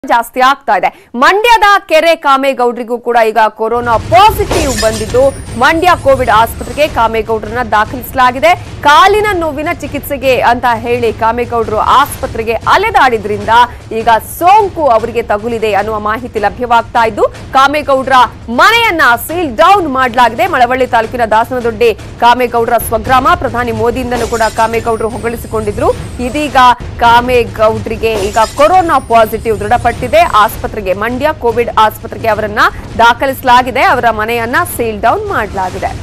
ಜಾಸ್ತಿ ಆಗ್ತಾ ಇದೆ. ಮಂಡ್ಯದ ಕೆರೆ ಕಾಮೇಗೌಡರಿಗೂ ಕೂಡ ಈಗ ಕೊರೋನಾ ಪಾಸಿಟಿವ್ ಬಂದಿದ್ದು ಮಂಡ್ಯ ಕೋವಿಡ್ ಆಸ್ಪತ್ರೆಗೆ ಕಾಮೇಗೌಡರನ್ನ ದಾಖಲಿಸಲಾಗಿದೆ. ಕಾಲಿನ ನೋವಿನ ಚಿಕಿತ್ಸೆಗೆ ಅಂತ ಹೇಳಿ ಕಾಮೇಗೌಡರು ಆಸ್ಪತ್ರೆಗೆ ಅಲೆದಾಡಿದ್ರಿಂದ ಈಗ ಸೋಂಕು ಅವರಿಗೆ ತಗುಲಿದೆ ಅನ್ನುವ ಮಾಹಿತಿ ಲಭ್ಯವಾಗ್ತಾ ಇದ್ದು ಕಾಮೇಗೌಡರ ಮನೆಯನ್ನ ಸೀಲ್ ಡೌನ್ ಮಾಡಲಾಗಿದೆ. ಮಳವಳ್ಳಿ ತಾಲೂಕಿನ ದಾಸನದೊಡ್ಡಿ ಕಾಮೇಗೌಡರ ಸ್ವಗ್ರಾಮ. ಪ್ರಧಾನಿ ಮೋದಿಯಿಂದಲೂ ಕೂಡ ಕಾಮೇಗೌಡರು ಹೊಗಳಿಸಿಕೊಂಡಿದ್ರು. ಇದೀಗ ಕಾಮೇಗೌಡರಿಗೆ ಈಗ ಕೊರೋನಾ ಪಾಸಿಟಿವ್ ದೃಢಪಟ್ಟಿದೆ. ಆಸ್ಪತ್ರೆಗೆ ಮಂಡ್ಯ ಕೋವಿಡ್ ಆಸ್ಪತ್ರೆಗೆ ಅವರನ್ನ ದಾಖಲಿಸಲಾಗಿದೆ. ಅವರ ಮನೆಯನ್ನ ಸೀಲ್ ಡೌನ್ ಮಾಡಲಾಗಿದೆ.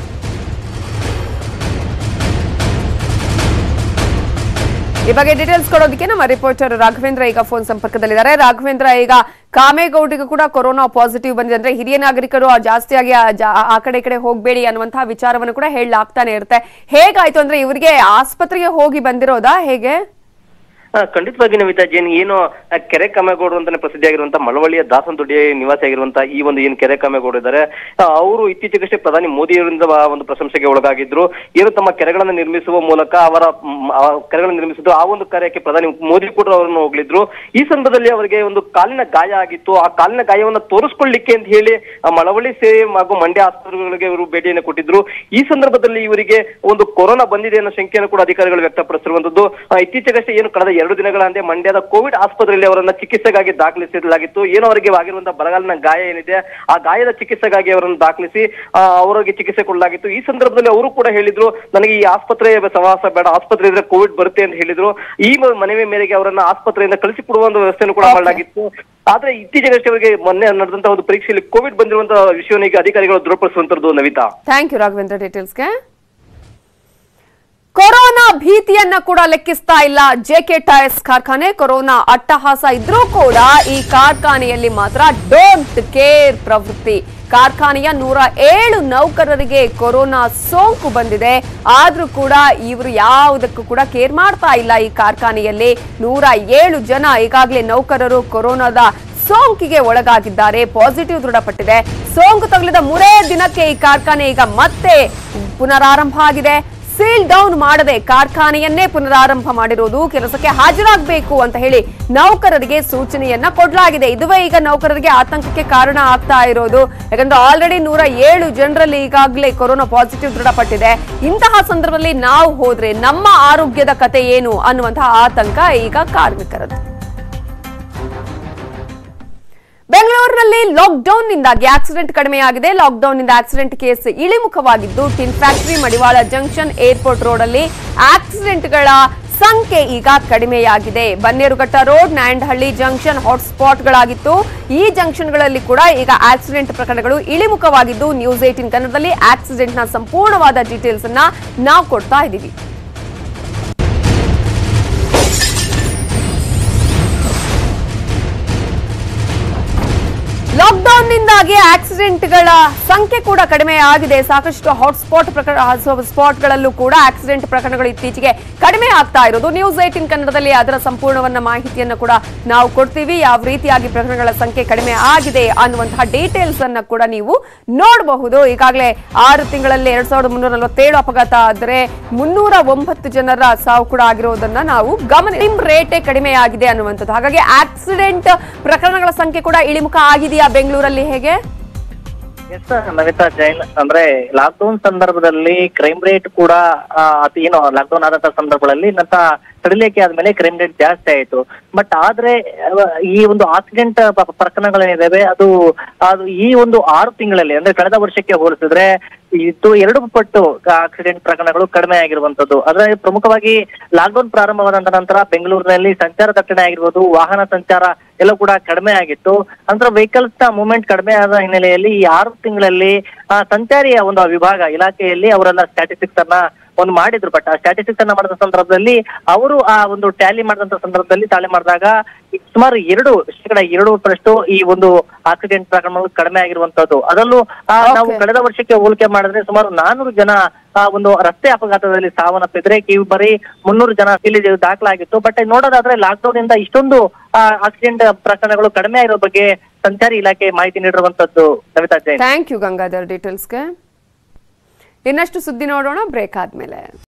ಈ ಬಗ್ಗೆ ಡೀಟೇಲ್ಸ್ ಕೊಡೋದಕ್ಕೆ ನಮ್ಮ ರಿಪೋರ್ಟರ್ ರಾಘವೇಂದ್ರ ಈಗ ಫೋನ್ ಸಂಪರ್ಕದಲ್ಲಿದ್ದಾರೆ. ರಾಘವೇಂದ್ರ, ಈಗ ಕಾಮೇಗೌಡರಿಗೂ ಕೂಡ ಕೊರೋನಾ ಪಾಸಿಟಿವ್ ಬಂದಿದೆ ಅಂದ್ರೆ ಹಿರಿಯ ನಾಗರಿಕರು ಜಾಸ್ತಿಯಾಗಿ ಆ ಕಡೆ ಹೋಗಬೇಡಿ ಅನ್ನುವಂತಹ ವಿಚಾರವನ್ನು ಕೂಡ ಹೇಳಲಾಗ್ತಾನೆ ಇರುತ್ತೆ. ಹೇಗಾಯ್ತು ಅಂದ್ರೆ ಇವರಿಗೆ ಆಸ್ಪತ್ರೆಗೆ ಹೋಗಿ ಬಂದಿರೋದಾ ಹೇಗೆ? ಖಂಡಿತವಾಗಿ ನವಿತಾ ಜೈನ್, ಏನು ಕೆರೆ ಕಾಮೇಗೌಡರು ಅಂತಾನೆ ಪ್ರಸಿದ್ಧಿಯಾಗಿರುವಂತಹ ಮಳವಳ್ಳಿಯ ದಾಸನದೊಡ್ಡಿ ನಿವಾಸಿಯಾಗಿರುವಂತಹ ಈ ಒಂದು ಏನು ಕೆರೆ ಕಾಮೇಗೌಡರು ಇದ್ದಾರೆ, ಅವರು ಇತ್ತೀಚೆಗಷ್ಟೇ ಪ್ರಧಾನಿ ಮೋದಿಯವರಿಂದ ಒಂದು ಪ್ರಶಂಸೆಗೆ ಒಳಗಾಗಿದ್ರು. ಏನು ತಮ್ಮ ಕೆರೆಗಳನ್ನು ನಿರ್ಮಿಸುವ ಮೂಲಕ ಅವರ ಕೆರೆಗಳನ್ನು ನಿರ್ಮಿಸಿದ್ರು, ಆ ಒಂದು ಕಾರ್ಯಕ್ಕೆ ಪ್ರಧಾನಿ ಮೋದಿ ಕೂಡ ಅವರನ್ನು ಹೋಗ್ಲಿದ್ರು. ಈ ಸಂದರ್ಭದಲ್ಲಿ ಅವರಿಗೆ ಒಂದು ಕಾಲಿನ ಗಾಯ ಆಗಿತ್ತು. ಆ ಕಾಲಿನ ಗಾಯವನ್ನು ತೋರಿಸ್ಕೊಳ್ಳಿಕ್ಕೆ ಅಂತ ಹೇಳಿ ಮಳವಳ್ಳಿ ಸೇಮ್ ಹಾಗೂ ಮಂಡ್ಯ ಆಸ್ಪತ್ರೆಗಳಿಗೆ ಇವರು ಭೇಟಿಯನ್ನು ಕೊಟ್ಟಿದ್ರು. ಈ ಸಂದರ್ಭದಲ್ಲಿ ಇವರಿಗೆ ಒಂದು ಕೊರೋನಾ ಬಂದಿದೆ ಅನ್ನೋ ಶಂಕೆಯನ್ನು ಕೂಡ ಅಧಿಕಾರಿಗಳು ವ್ಯಕ್ತಪಡಿಸಿರುವಂತದ್ದು. ಇತ್ತೀಚೆಗಷ್ಟೇ ಏನು ಕಳೆದ 2 ದಿನಗಳ ಹಿಂದೆ ಮಂಡ್ಯದ ಕೋವಿಡ್ ಆಸ್ಪತ್ರೆಯಲ್ಲಿ ಅವರನ್ನ ಚಿಕಿತ್ಸೆಗಾಗಿ ದಾಖಲಿಸಲಾಗಿತ್ತು. ಏನು ಅವರಿಗೆ ಆಗಿರುವಂತಹ ಬರಗಾಲಿನ ಗಾಯ ಏನಿದೆ, ಆ ಗಾಯದ ಚಿಕಿತ್ಸೆಗಾಗಿ ಅವರನ್ನು ದಾಖಲಿಸಿ ಅವರಿಗೆ ಚಿಕಿತ್ಸೆ ಕೊಡಲಾಗಿತ್ತು. ಈ ಸಂದರ್ಭದಲ್ಲಿ ಅವರು ಕೂಡ ಹೇಳಿದ್ರು, ನನಗೆ ಈ ಆಸ್ಪತ್ರೆ ಸಹವಾಸ ಬೇಡ, ಆಸ್ಪತ್ರೆ ಇದ್ರೆ ಕೋವಿಡ್ ಬರುತ್ತೆ ಅಂತ ಹೇಳಿದ್ರು. ಈ ಮನವಿ ಮೇರೆಗೆ ಅವರನ್ನ ಆಸ್ಪತ್ರೆಯಿಂದ ಕಳಿಸಿಕೊಡುವ ಒಂದು ವ್ಯವಸ್ಥೆಯನ್ನು ಕೂಡ ಮಾಡಲಾಗಿತ್ತು. ಆದ್ರೆ ಇತ್ತೀಚೆಗಷ್ಟೇ ಅವರಿಗೆ ಮೊನ್ನೆ ನಡೆದಂತಹ ಒಂದು ಪರೀಕ್ಷೆಯಲ್ಲಿ ಕೋವಿಡ್ ಬಂದಿರುವಂತಹ ವಿಷಯವನ್ನು ಈಗ ಅಧಿಕಾರಿಗಳು ದೃಢಪಡಿಸುವಂತದ್ದು. ನವಿತಾ, ಥ್ಯಾಂಕ್ ಯು ರಾಘವೇಂದ್ರ ಡೀಟೇಲ್ಸ್ಗೆ. ಕೊರೋನಾ ಭೀತಿಯನ್ನ ಕೂಡ ಲೆಕ್ಕಿಸ್ತಾ ಇಲ್ಲ ಜೆಕೆ ಟೈರ್ಸ್ ಕಾರ್ಖಾನೆ. ಕೊರೋನಾ ಅಟ್ಟಹಾಸ ಇದ್ರೂ ಕೂಡ ಈ ಕಾರ್ಖಾನೆಯಲ್ಲಿ ಮಾತ್ರ ಡೋಂಟ್ ಕೇರ್ ಪ್ರವೃತ್ತಿ. ಕಾರ್ಖಾನೆಯ 107 ನೌಕರರಿಗೆ ಕೊರೋನಾ ಸೋಂಕು ಬಂದಿದೆ. ಆದ್ರೂ ಕೂಡ ಇವರು ಯಾವುದಕ್ಕೂ ಕೂಡ ಕೇರ್ ಮಾಡ್ತಾ ಇಲ್ಲ. ಈ ಕಾರ್ಖಾನೆಯಲ್ಲಿ 107 ಜನ ಈಗಾಗಲೇ ನೌಕರರು ಕೊರೋನಾದ ಸೋಂಕಿಗೆ ಒಳಗಾಗಿದ್ದಾರೆ. ಪಾಸಿಟಿವ್ ದೃಢಪಟ್ಟಿದೆ. ಸೋಂಕು ತಗುಲಿದ 3 ದಿನಕ್ಕೆ ಈ ಕಾರ್ಖಾನೆ ಈಗ ಮತ್ತೆ ಪುನರಾರಂಭ ಆಗಿದೆ. ಸೀಲ್ ಡೌನ್ ಮಾಡದೆ ಕಾರ್ಖಾನೆಯನ್ನೇ ಪುನರಾರಂಭ ಮಾಡಿರೋದು. ಕೆಲಸಕ್ಕೆ ಹಾಜರಾಗಬೇಕು ಅಂತ ಹೇಳಿ ನೌಕರರಿಗೆ ಸೂಚನೆಯನ್ನ ಕೊಡಲಾಗಿದೆ. ಇದುವೇ ಈಗ ನೌಕರರಿಗೆ ಆತಂಕಕ್ಕೆ ಕಾರಣ ಆಗ್ತಾ ಇರೋದು. ಯಾಕಂದ್ರೆ ಆಲ್ರೆಡಿ 107 ಜನರಲ್ಲಿ ಈಗಾಗಲೇ ಕೊರೋನಾ ಪಾಸಿಟಿವ್ ದೃಢಪಟ್ಟಿದೆ. ಇಂತಹ ಸಂದರ್ಭದಲ್ಲಿ ನಾವು ಹೋದ್ರೆ ನಮ್ಮ ಆರೋಗ್ಯದ ಕತೆ ಏನು ಅನ್ನುವಂತಹ ಆತಂಕ ಈಗ ಕಾರ್ಮಿಕರದ್ದು. ಬೆಂಗಳೂರಿನಲ್ಲಿ ಲಾಕ್ಡೌನ್ ನಿಂದಾಗಿ ಆಕ್ಸಿಡೆಂಟ್ ಕಡಿಮೆಯಾಗಿದೆ. ಲಾಕ್ಡೌನ್ ನಿಂದ ಆಕ್ಸಿಡೆಂಟ್ ಕೇಸ್ ಇಳಿಮುಖವಾಗಿದ್ದು tin factory, Madivala junction, airport road ಅಲ್ಲಿ ಆಕ್ಸಿಡೆಂಟ್ಗಳ ಸಂಖ್ಯೆ ಈಗ ಕಡಿಮೆಯಾಗಿದೆ. ಬನ್ನೇರುಘಟ್ಟ ರೋಡ್, ನಾಯಂಡಹಳ್ಳಿ ಜಂಕ್ಷನ್ ಹಾಟ್ಸ್ಪಾಟ್ಗಳಾಗಿತ್ತು. ಈ ಜಂಕ್ಷನ್ಗಳಲ್ಲಿ ಕೂಡ ಈಗ ಆಕ್ಸಿಡೆಂಟ್ ಪ್ರಕರಣಗಳು ಇಳಿಮುಖವಾಗಿದ್ದು ನ್ಯೂಸ್ 18 ಕನ್ನಡದಲ್ಲಿ ಆಕ್ಸಿಡೆಂಟ್ನ ಸಂಪೂರ್ಣವಾದ ಡೀಟೇಲ್ಸ್ ಅನ್ನ ನಾವು ಕೊಡ್ತಾ ಇದ್ದೀವಿ. ಲಾಕ್ಡೌನ್ ನಿಂದಾಗಿ ಆಕ್ಸಿಡೆಂಟ್ಗಳ ಸಂಖ್ಯೆ ಕೂಡ ಕಡಿಮೆ ಆಗಿದೆ. ಸಾಕಷ್ಟು ಸ್ಪಾಟ್ಗಳಲ್ಲೂ ಕೂಡ ಆಕ್ಸಿಡೆಂಟ್ ಪ್ರಕರಣಗಳು ಇತ್ತೀಚೆಗೆ ಕಡಿಮೆ ಆಗ್ತಾ ಇರೋದು. ನ್ಯೂಸ್ 18 ಕನ್ನಡದಲ್ಲಿ ಅದರ ಸಂಪೂರ್ಣವನ್ನ ಮಾಹಿತಿಯನ್ನು ಕೂಡ ನಾವು ಕೊಡ್ತೀವಿ. ಯಾವ ರೀತಿಯಾಗಿ ಪ್ರಕರಣಗಳ ಸಂಖ್ಯೆ ಕಡಿಮೆ ಆಗಿದೆ ಅನ್ನುವಂತಹ ಡೀಟೇಲ್ಸ್ ಅನ್ನ ಕೂಡ ನೀವು ನೋಡಬಹುದು. ಈಗಾಗಲೇ 6 ತಿಂಗಳಲ್ಲಿ 2347 ಅಪಘಾತ ಆದರೆ 309 ಜನರ ಸಾವು ಕೂಡ ಆಗಿರೋದನ್ನ ನಾವು ರೇಟೇ ಕಡಿಮೆ ಆಗಿದೆ ಅನ್ನುವಂಥದ್ದು. ಹಾಗಾಗಿ ಆಕ್ಸಿಡೆಂಟ್ ಪ್ರಕರಣಗಳ ಸಂಖ್ಯೆ ಕೂಡ ಇಳಿಮುಖ ಆಗಿದೆಯಾ ಬೆಂಗಳೂರಲ್ಲಿ ಹೇಗೆ? ಎಸ್ ನವಿತಾ ಜೈನ್, ಅಂದ್ರೆ ಲಾಕ್ಡೌನ್ ಸಂದರ್ಭದಲ್ಲಿ ಕ್ರೈಮ್ ರೇಟ್ ಕೂಡ ಏನು ಲಾಕ್ಡೌನ್ ಆದಂತಹ ಸಂದರ್ಭಗಳಲ್ಲಿ ತಡಿಲಿಕ್ಕೆ ಆದ್ಮೇಲೆ ಕ್ರೈಮ್ ರೇಟ್ ಜಾಸ್ತಿ ಆಯ್ತು. ಬಟ್ ಆದ್ರೆ ಈ ಒಂದು ಆಕ್ಸಿಡೆಂಟ್ ಪ್ರಕರಣಗಳೇನಿದಾವೆ ಅದು ಈ ಒಂದು 6 ತಿಂಗಳಲ್ಲಿ ಅಂದ್ರೆ ಕಳೆದ ವರ್ಷಕ್ಕೆ ಹೋಲಿಸಿದ್ರೆ ಇದು 2 ಪಟ್ಟು ಆಕ್ಸಿಡೆಂಟ್ ಪ್ರಕರಣಗಳು ಕಡಿಮೆ ಆಗಿರುವಂತದ್ದು. ಆದ್ರೆ ಪ್ರಮುಖವಾಗಿ ಲಾಕ್ಡೌನ್ ಪ್ರಾರಂಭವಾದ ನಂತರ ಬೆಂಗಳೂರಿನಲ್ಲಿ ಸಂಚಾರ ದಟ್ಟಣೆ ಆಗಿರ್ಬೋದು, ವಾಹನ ಸಂಚಾರ ಎಲ್ಲ ಕೂಡ ಕಡಿಮೆ ಆಗಿತ್ತು. ಅಂದ್ರೆ ವೆಹಿಕಲ್ಸ್ ನ ಮೂವ್ಮೆಂಟ್ ಕಡಿಮೆ ಆದ ಹಿನ್ನೆಲೆಯಲ್ಲಿ ಈ 6 ತಿಂಗಳಲ್ಲಿ ಸಂಚಾರಿಯ ಒಂದು ವಿಭಾಗ ಇಲಾಖೆಯಲ್ಲಿ ಅವರೆಲ್ಲ ಸ್ಟ್ಯಾಟಿಸ್ಟಿಕ್ಸ್ ಅನ್ನ ಮಾಡಿದ್ರು. ಬಟ್ ಆ ಸ್ಟ್ಯಾಟಿಸ್ಟಿಕ್ಸ್ ಅನ್ನ ಮಾಡಿದ ಸಂದರ್ಭದಲ್ಲಿ ಅವರು ಆ ಒಂದು ಟ್ಯಾಲಿ ಮಾಡಿದಂತ ಸಂದರ್ಭದಲ್ಲಿ ತಾಳೆ ಮಾಡಿದಾಗ ಸುಮಾರು 2% ಈ ಒಂದು ಆಕ್ಸಿಡೆಂಟ್ ಪ್ರಕರಣಗಳು ಕಡಿಮೆ ಆಗಿರುವಂತದ್ದು. ಅದರಲ್ಲೂ ನಾವು ಕಳೆದ ವರ್ಷಕ್ಕೆ ಹೋಲಿಕೆ ಮಾಡಿದ್ರೆ ಸುಮಾರು 400 ಜನ ಒಂದು ರಸ್ತೆ ಅಪಘಾತದಲ್ಲಿ ಸಾವನ್ನಪ್ಪಿದ್ರೆ ಬರೀ 300 ಜನ ಇಲ್ಲಿ ದಾಖಲಾಗಿತ್ತು. ಬಟ್ ನೋಡೋದಾದ್ರೆ ಲಾಕ್ಡೌನ್ ಇಂದ ಇಷ್ಟೊಂದು ಆಕ್ಸಿಡೆಂಟ್ ಪ್ರಕರಣಗಳು ಕಡಿಮೆ ಆಗಿರೋ ಬಗ್ಗೆ ಸಂಚಾರಿ ಇಲಾಖೆ ಮಾಹಿತಿ ನೀಡಿರುವಂತದ್ದು. ನವಿತಾ ಜೈನ್, ಥ್ಯಾಂಕ್ ಯು ಗಂಗಾಧರ್ ಡೀಟೇಲ್ಸ್ಗೆ. ಇನ್ನಷ್ಟು ಸುದ್ದಿ ನೋಡೋಣ ಬ್ರೇಕ್ ಆದ್ಮೇಲೆ.